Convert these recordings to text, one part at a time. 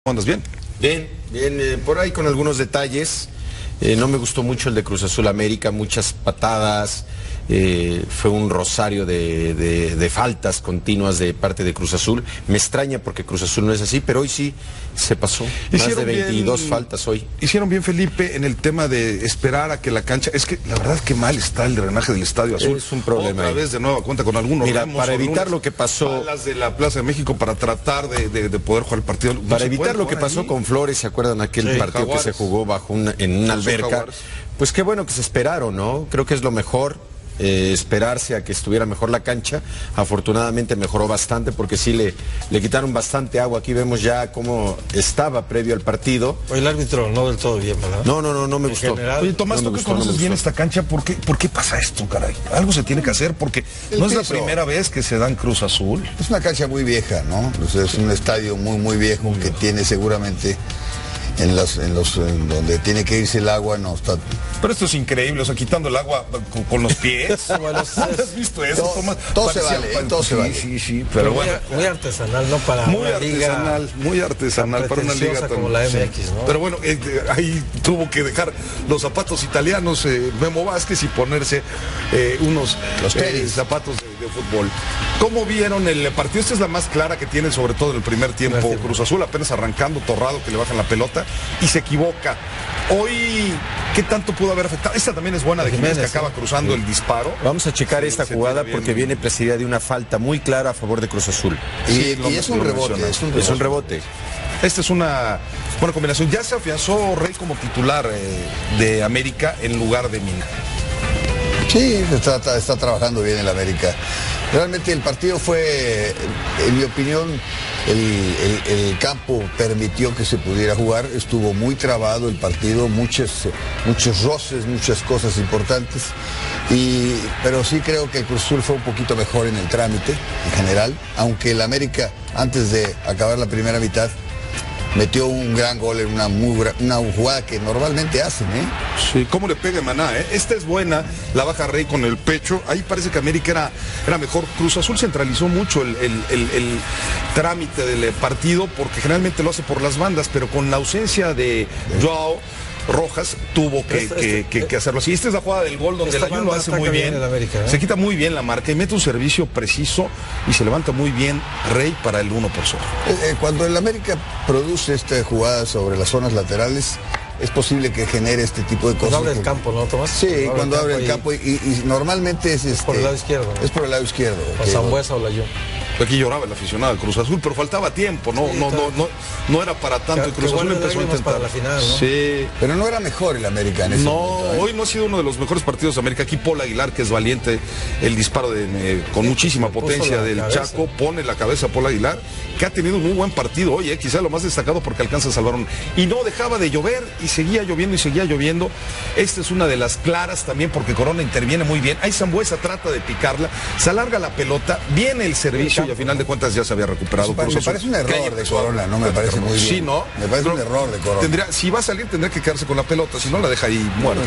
¿Andas bien? Bien, por ahí con algunos detalles. No me gustó mucho el de Cruz Azul América, muchas patadas, fue un rosario de faltas continuas de parte de Cruz Azul. Me extraña porque Cruz Azul no es así, pero hoy sí se pasó. Más de 22 faltas hoy. Hicieron bien, Felipe, en el tema de esperar a que la cancha... Es que la verdad es que mal está el drenaje del Estadio Azul. Es un problema. Otra vez de nueva cuenta con algunos Mira, remos, para evitar lo que pasó... balas de la Plaza de México para tratar de poder jugar el partido. No para evitar lo que pasó con Flores, ¿se acuerdan aquel partido Jaguares, que se jugó en una alberca? Jaguares. Pues qué bueno que se esperaron, ¿no? Creo que es lo mejor. Esperarse a que estuviera mejor la cancha. Afortunadamente mejoró bastante porque sí le quitaron bastante agua. Aquí vemos ya cómo estaba previo al partido. El árbitro no del todo bien, ¿verdad? No me gustó. Oye, Tomás, tú que conoces bien esta cancha, ¿por qué pasa esto, caray? Algo se tiene que hacer porque no es la primera vez que se da en Cruz Azul. Es una cancha muy vieja, ¿no? O sea, es un estadio muy viejo que tiene seguramente en donde tiene que irse el agua, no está. Pero esto es increíble, o sea, quitando el agua con los pies. ¿Has visto eso, Tomás? Todo se vale, todo se vale. Sí, pero bueno. Muy artesanal, ¿no? Para muy una artesanal, liga muy artesanal para una liga como la MX, ¿no? Pero bueno, ahí tuvo que dejar los zapatos italianos, Memo Vázquez, y ponerse unos zapatos de fútbol. ¿Cómo vieron el partido? Esta es la más clara que tiene, sobre todo en el primer tiempo. Cruz Azul apenas arrancando, Torrado que le bajan la pelota y se equivoca. Hoy, ¿qué tanto pudo haber afectado? Esta también es buena de Jiménez, que acaba cruzando el disparo. Vamos a checar esta jugada porque viene precedida de una falta muy clara a favor de Cruz Azul. Y es un rebote. Es un rebote. Esta es una buena combinación. Ya se afianzó Rey como titular de América en lugar de Mina. Sí, está trabajando bien el América. Realmente el partido fue, en mi opinión, el campo permitió que se pudiera jugar. Estuvo muy trabado el partido, muchos roces, muchas cosas importantes. Pero sí creo que el Cruz Azul fue un poquito mejor en el trámite, en general. Aunque el América, antes de acabar la primera mitad, metió un gran gol en una jugada que normalmente hacen, ¿eh? Sí, cómo le pega Maná, ¿eh? Esta es buena, la baja Rey con el pecho. Ahí parece que América era mejor. Cruz Azul centralizó mucho el trámite del partido porque generalmente lo hace por las bandas, pero con la ausencia de Joao Rojas tuvo que hacerlo así. Esta es la jugada del gol donde el Ayun lo hace muy bien. América, ¿eh? Se quita muy bien la marca y mete un servicio preciso y se levanta muy bien Rey para el 1-0. Cuando el América produce esta jugada sobre las zonas laterales, es posible que genere este tipo de cosas. Cuando abre el campo, ¿no, Tomás? Sí, cuando abre el campo y normalmente es por el lado izquierdo, ¿no? Es por el lado izquierdo. O Sambuesa o la Ayun. Aquí lloraba el aficionado de Cruz Azul, pero faltaba tiempo, no era para tanto. Y Cruz Azul empezó a intentar. Para la final, ¿no? Sí. Pero no era mejor el América en ese momento, ¿eh? Hoy no ha sido uno de los mejores partidos de América. Aquí Paul Aguilar, que es valiente, el disparo con muchísima potencia del Chaco, pone la cabeza a Paul Aguilar, que ha tenido un muy buen partido hoy, quizá lo más destacado porque alcanza a salvar y no dejaba de llover y seguía lloviendo y seguía lloviendo. Esta es una de las claras también porque Corona interviene muy bien. Ahí Sambuesa trata de picarla, se alarga la pelota, viene el servicio y a final de cuentas ya se había recuperado. Me parece un error de Corona, no me parece muy bien. Sí, ¿no? Me parece un error de Corona. Si va a salir tendrá que quedarse con la pelota, si no la deja ahí muerta.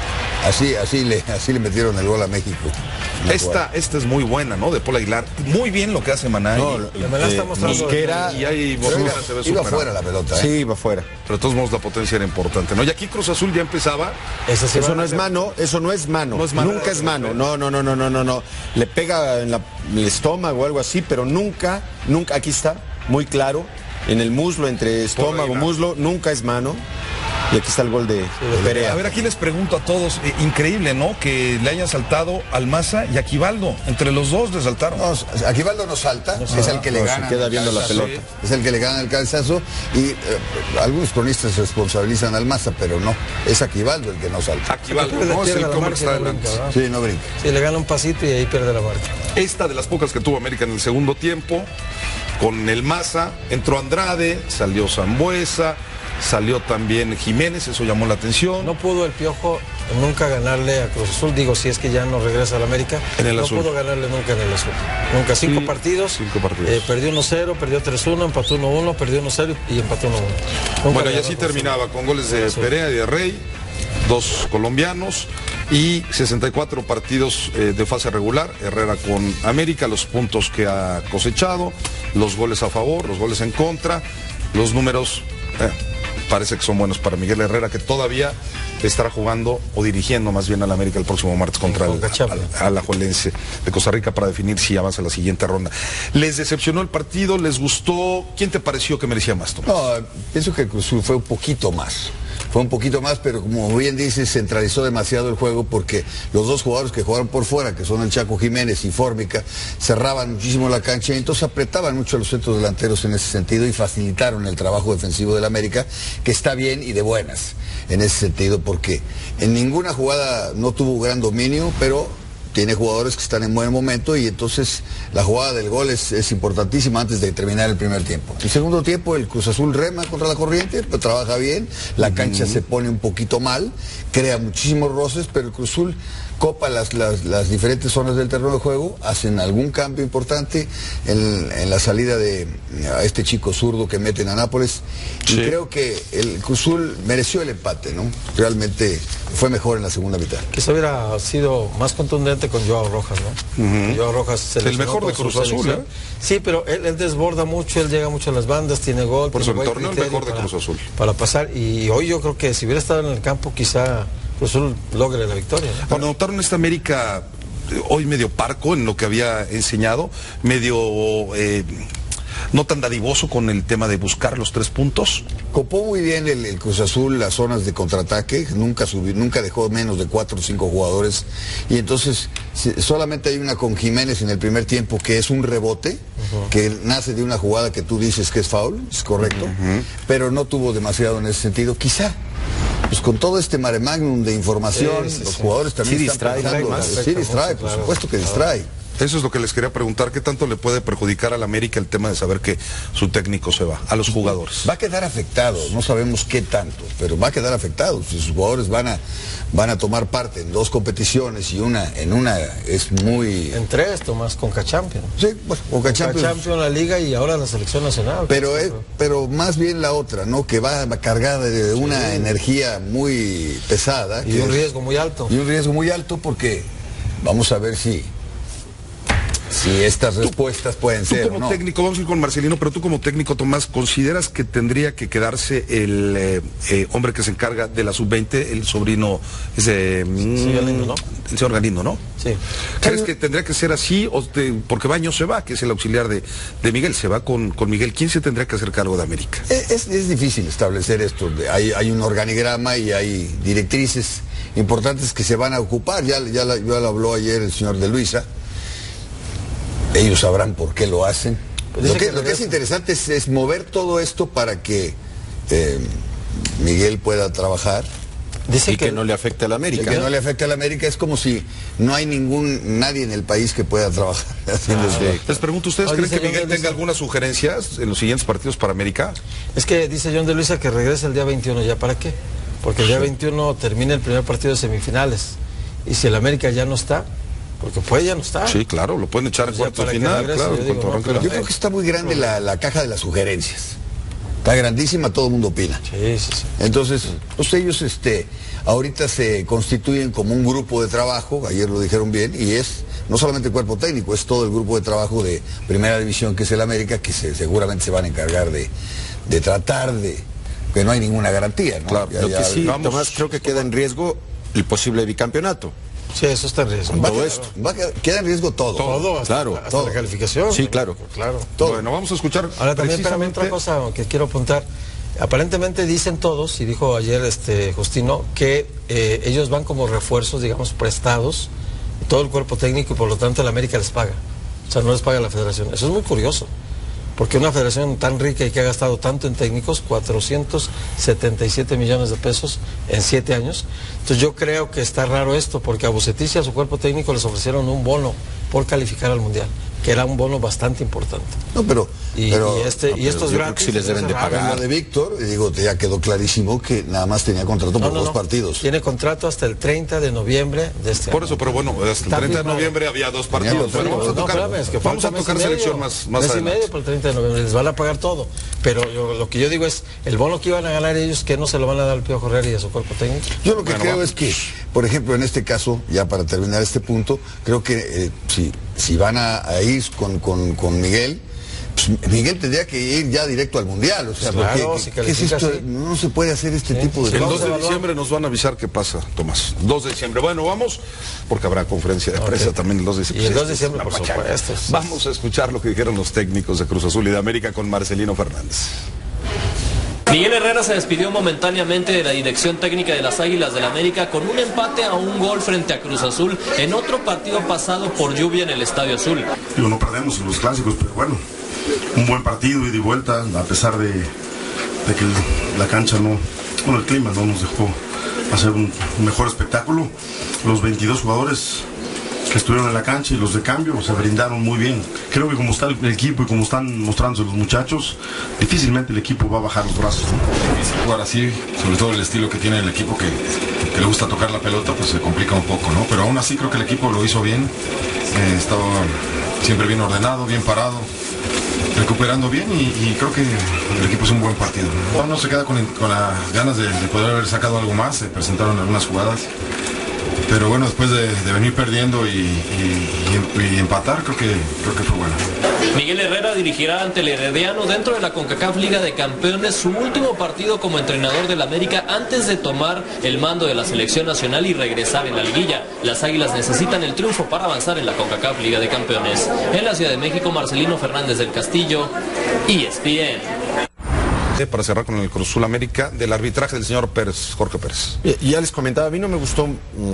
Así le metieron el gol a México. Esta es muy buena, ¿no? De Paul Aguilar. Muy bien lo que hace Maná. Maná está mostrando y ahí se ve iba fuera la pelota, ¿eh? Sí, iba fuera. Pero de todos modos la potencia era importante, ¿no? Y aquí Cruz Azul ya empezaba. Eso no es mano, eso no es mano. Nunca es mano. No. Le pega en el estómago o algo así, pero nunca, aquí está, muy claro, en el muslo, entre estómago, muslo, nunca es mano. Y aquí está el gol de Perea. A ver, aquí les pregunto a todos, increíble, ¿no? Que le hayan saltado al Maza y a Aquivaldo. Entre los dos le saltaron. No, Aquivaldo no salta, es el que le gana. Se queda viendo la pelota. Sí. Es el que le gana el cabezazo y algunos cronistas responsabilizan al Maza, pero no, es Aquivaldo el que no salta. Aquivaldo, no es el que está adelante. Sí, no brinca. Sí, le gana un pasito y ahí pierde la marca. Esta de las pocas que tuvo América en el segundo tiempo, con el Maza, entró Andrade, salió Sambuesa, salió también Jiménez, eso llamó la atención. No pudo el Piojo nunca ganarle a Cruz Azul, digo, si es que ya no regresa a la América. En el azul. No pudo ganarle nunca en el azul. Nunca, cinco partidos. Perdió 1-0, perdió 3-1, empató 1-1, perdió 1-0 y empató 1-1. Bueno, y así terminaba con goles de Perea y de Rey, 2 colombianos y 64 partidos de fase regular. Herrera con América, los puntos que ha cosechado, los goles a favor, los goles en contra. los números parece que son buenos para Miguel Herrera, que todavía estará jugando o dirigiendo más bien al América el próximo martes contra el Alajuelense de Costa Rica para definir si avanza a la siguiente ronda. ¿Les decepcionó el partido? ¿Les gustó? ¿Quién te pareció que merecía más, Tomás? No, pienso que el Cruz Azul fue un poquito más. Fue un poquito más, pero como bien dices, centralizó demasiado el juego porque los dos jugadores que jugaron por fuera, que son el Chaco Jiménez y Fórmica, cerraban muchísimo la cancha y entonces apretaban mucho a los centros delanteros en ese sentido y facilitaron el trabajo defensivo del América, que está bien y de buenas en ese sentido, porque en ninguna jugada no tuvo gran dominio, pero tiene jugadores que están en buen momento y entonces la jugada del gol es importantísima antes de terminar el primer tiempo. El segundo tiempo el Cruz Azul rema contra la corriente, pero trabaja bien, la cancha se pone un poquito mal, crea muchísimos roces, pero el Cruz Azul copa las diferentes zonas del terreno de juego, hacen algún cambio importante en la salida de a este chico zurdo que meten a Nápoles, y creo que el Cruz Azul mereció el empate, ¿no? Realmente fue mejor en la segunda mitad. Quizá hubiera sido más contundente con Joao Rojas, ¿no? Joao Rojas se el mejor de Cruz Azul, ¿eh? Sí, pero él desborda mucho, él llega mucho a las bandas, tiene gol. Por eso el torneo el mejor de Cruz Azul. Para pasar, y hoy yo creo que si hubiera estado en el campo quizá Cruz Azul logre la victoria, ¿no? Cuando notaron esta América hoy medio parco en lo que había enseñado, medio no tan dadivoso con el tema de buscar los 3 puntos. Copó muy bien el Cruz Azul las zonas de contraataque, nunca dejó menos de 4 o 5 jugadores, y entonces solamente hay una con Jiménez en el primer tiempo que es un rebote, que nace de una jugada que tú dices que es foul, es correcto, pero no tuvo demasiado en ese sentido, quizá. Pues con todo este mare magnum de información, los jugadores también están pensando, distrae, por supuesto que distrae. Eso es lo que les quería preguntar, ¿qué tanto le puede perjudicar al América el tema de saber que su técnico se va, a los jugadores? Va a quedar afectado, no sabemos qué tanto, pero va a quedar afectado. Si sus jugadores van a tomar parte en 2 competiciones y en una es muy... En 3, Tomás, Conca Champions. Sí, bueno, Conca Champions, la Liga y ahora la selección nacional. Pero más bien la otra, ¿no? Que va cargada de una energía muy pesada. Y un riesgo muy alto. Y un riesgo muy alto porque vamos a ver si estas respuestas pueden ser. Tú como técnico, vamos a ir con Marcelino, pero tú como técnico, Tomás, ¿consideras que tendría que quedarse el hombre que se encarga de la sub-20, el sobrino, Galindo, ¿no? El señor Galindo, ¿no? Sí. ¿Crees que tendría que ser así? Porque Baños se va, que es el auxiliar de Miguel, se va con Miguel. ¿Quién se tendría que hacer cargo de América? Es difícil establecer esto. Hay un organigrama y hay directrices importantes que se van a ocupar. Ya lo habló ayer el señor de Luisa. Ellos sabrán por qué lo hacen. Lo que es interesante es mover todo esto para que Miguel pueda trabajar. Dice que no le afecte a la América. Que no le afecte a la América, es como si no hay nadie en el país que pueda trabajar haciendo esto. Les pregunto, ¿ustedes creen que Miguel tenga algunas sugerencias en los siguientes partidos para América? Es que dice John de Luisa que regresa el día 21, ¿ya para qué? Porque el día 21 termina el primer partido de semifinales. Y si el América ya no está, porque puede ya no estar. Sí, claro, lo pueden echar en cuartos de final, claro. Yo creo que está muy grande la caja de las sugerencias. Está grandísima, todo el mundo opina. Sí. Entonces, pues ellos ahorita se constituyen como un grupo de trabajo, ayer lo dijeron bien, y es no solamente el cuerpo técnico, es todo el grupo de trabajo de primera división que es el América, que seguramente se van a encargar de tratar de... que no hay ninguna garantía, ¿no? Claro, lo que sí, Tomás, creo que queda en riesgo el posible bicampeonato. Sí, eso está en riesgo. Queda en riesgo todo. Todo, hasta la calificación. Sí, claro. Todo. Bueno, vamos a escuchar. Ahora también, espérame, otra cosa que quiero apuntar. Aparentemente dicen todos, y dijo ayer Justino, que ellos van como refuerzos, digamos, prestados, todo el cuerpo técnico, y por lo tanto el América les paga. O sea, no les paga la federación. Eso es muy curioso. Porque una federación tan rica y que ha gastado tanto en técnicos, 477 millones de pesos en 7 años. Entonces yo creo que está raro esto, porque a Bucetich y a su cuerpo técnico les ofrecieron un bono por calificar al Mundial, que era un bono bastante importante. No, pero estos gratis, sí les deben de pagar. Lo de Víctor, digo, ya quedó clarísimo que nada más tenía contrato por 2 partidos. Tiene contrato hasta el 30 de noviembre de este año. Por eso, pero bueno, hasta el 30 de noviembre había 2 partidos. Bueno, vamos a tocar selección más adelante. Y medio por el 30 de noviembre, les van a pagar todo. Pero lo que yo digo es, el bono que iban a ganar ellos, que no se lo van a dar al Piojo Herrera y a su cuerpo técnico. Yo lo que creo es que, por ejemplo, en este caso, ya para terminar este punto, creo que si van a ir con Miguel, Miguel tendría que ir ya directo al Mundial, o sea, claro, porque si ¿qué es esto? sí. No se puede hacer este tipo de El cosas. 2 de diciembre nos van a avisar qué pasa, Tomás. 2 de diciembre. Bueno, vamos, porque habrá conferencia de prensa también el 2 de diciembre. Y el 2 de diciembre, por supuesto. Vamos a escuchar lo que dijeron los técnicos de Cruz Azul y de América con Marcelino Fernández. Miguel Herrera se despidió momentáneamente de la dirección técnica de las Águilas del América con un empate a un gol frente a Cruz Azul en otro partido pasado por lluvia en el Estadio Azul. Digo, no perdemos en los clásicos, pero bueno, un buen partido ida y vuelta, a pesar de que la cancha no, bueno, el clima no nos dejó hacer un mejor espectáculo. Los 22 jugadores que estuvieron en la cancha y los de cambio se brindaron muy bien. Creo que como está el equipo y como están mostrándose los muchachos, difícilmente el equipo va a bajar los brazos, ¿no? Difícil jugar así, sobre todo el estilo que tiene el equipo que le gusta tocar la pelota, pues se complica un poco, ¿no? Pero aún así creo que el equipo lo hizo bien, estaba siempre bien ordenado, bien parado, recuperando bien y creo que el equipo es un buen partido. Uno se queda con las ganas de poder haber sacado algo más, se presentaron algunas jugadas. Pero bueno, después de venir perdiendo y empatar, creo que fue bueno. Miguel Herrera dirigirá ante el Herediano dentro de la CONCACAF Liga de Campeones su último partido como entrenador del América antes de tomar el mando de la selección nacional y regresar en la liguilla. Las Águilas necesitan el triunfo para avanzar en la CONCACAF Liga de Campeones. En la Ciudad de México, Marcelino Fernández del Castillo, ESPN. Para cerrar con el Cruz Azul América, del arbitraje del señor Pérez, Jorge Pérez. Ya les comentaba, a mí no me gustó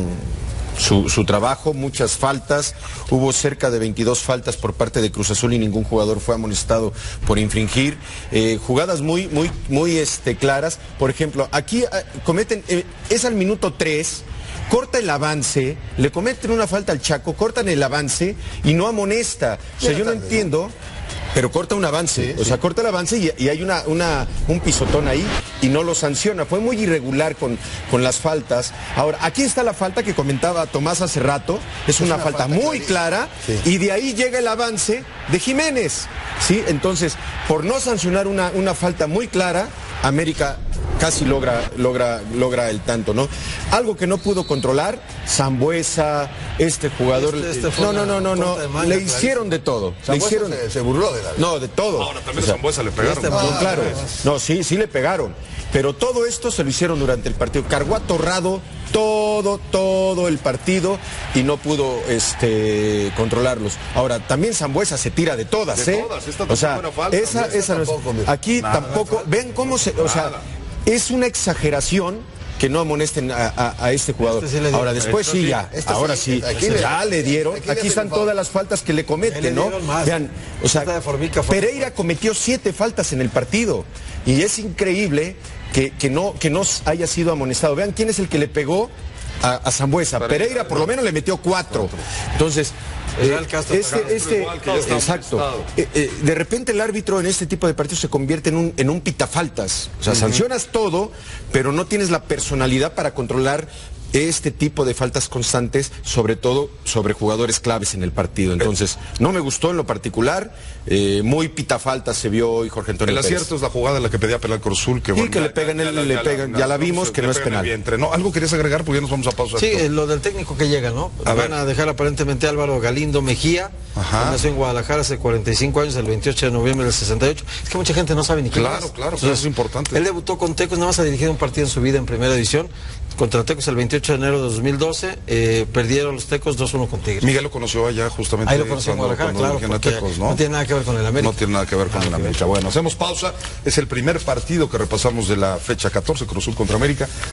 su trabajo, muchas faltas, hubo cerca de 22 faltas por parte de Cruz Azul y ningún jugador fue amonestado por infringir, jugadas muy claras. Por ejemplo, aquí cometen, es al minuto 3, corta el avance, le cometen una falta al Chaco, cortan el avance y no amonesta. O sea, yo no entiendo. Pero corta un avance, o sea, corta el avance y hay un pisotón ahí y no lo sanciona. Fue muy irregular con las faltas. Ahora, aquí está la falta que comentaba Tomás hace rato, es una falta muy clara, y de ahí llega el avance de Jiménez, ¿sí? Entonces, por no sancionar una falta muy clara, América casi logra el tanto, ¿no? Algo que no pudo controlar, Sambuesa, este jugador, no, le hicieron de todo. Se burló de la... No, de todo. Ahora también a Sambuesa le pegaron. Claro, no, sí le pegaron. Pero todo esto se lo hicieron durante el partido. Cargó atorrado todo el partido y no pudo controlarlos. Ahora, también Sambuesa se tira de todas, de todas, esta o sea, falta, esa no es, aquí nada, tampoco, ven cómo se, o sea, es una exageración que no amonesten a este jugador. Ahora, después sí, ya, ahora sí, ya le dieron, aquí están todas las faltas que le cometen, ¿no? Vean, o sea, Pereira cometió 7 faltas en el partido y es increíble que no haya sido amonestado. Vean quién es el que le pegó a Sambuesa. Pereira por lo menos le metió 4. Entonces, exacto. De repente el árbitro en este tipo de partidos se convierte en un pitafaltas. O sea, sancionas todo, pero no tienes la personalidad para controlar este tipo de faltas constantes, sobre todo sobre jugadores claves en el partido. Entonces, no me gustó en lo particular, muy pitafaltas se vio hoy Jorge Antonio Pérez. El acierto es la jugada en la que pedía penal Cruz Azul. Que, bueno, que le pegan, ya la vimos que no es penal. No, ¿algo querías agregar? Porque ya nos vamos a pausa. Sí, lo del técnico que llega, ¿no? Van a dejar aparentemente a Álvaro Galindo Mejía, que nació en Guadalajara hace 45 años, el 28 de noviembre del 68. Es que mucha gente no sabe ni quién es. Claro, eso es importante. Él debutó con Tecos, nada más ha dirigido un partido en su vida en primera división. Contra Tecos el 28 de enero de 2012, perdieron los Tecos 2-1 con Tigres. Miguel lo conoció allá justamente. Ahí lo conoció en Guadalajara, claro, Tecos, ¿no? No tiene nada que ver con el América. No tiene nada que ver con el América. Bueno, hacemos pausa. Es el primer partido que repasamos de la fecha 14, Cruz Azul contra América.